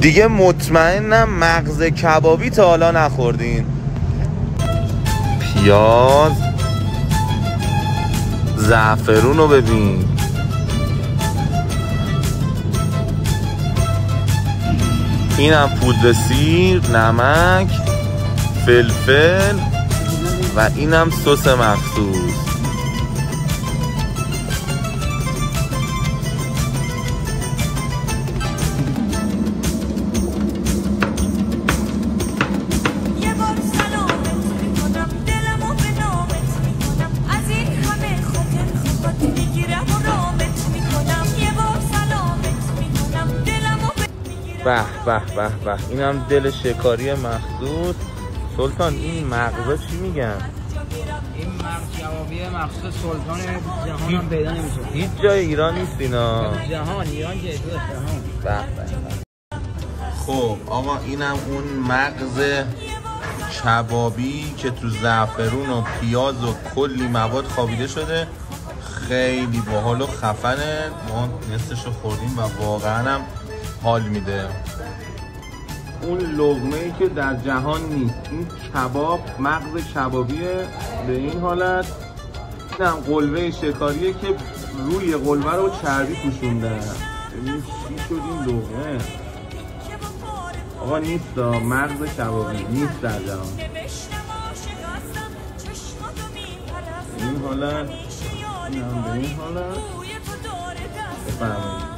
دیگه مطمئنم مغز کبابی تا حالا نخوردین. پیاز، زعفرون رو ببین، اینم پودر سیر، نمک، فلفل و اینم سس مخصوص. به به به به، اینم دل شکاری مخصوص. سلطان این مغزا چی میگن؟ این مغز کبابی مخصوص سلطان جهان هم پیدا نمیشه. هیچ جای ایران نیست اینا. جهان ایران که جهان. به به. خب آقا اینم اون مغز کبابی که تو زعفرون و پیاز و کلی مواد خوابیده شده. خیلی باحال و خفنه. ما نصفشو خوردیم و واقعا هم حال میده. اون لقمه ای که در جهان نیست. این کباب مغز کبابیه به این حالت. اینم قلوه شکاریه که روی قلوه رو چربی پوشوندن. ببین چی شد این لقمه. آقا نیست، مغز کبابی نیست در جهان. این حالت، اینم به این حالت. بفرمایید.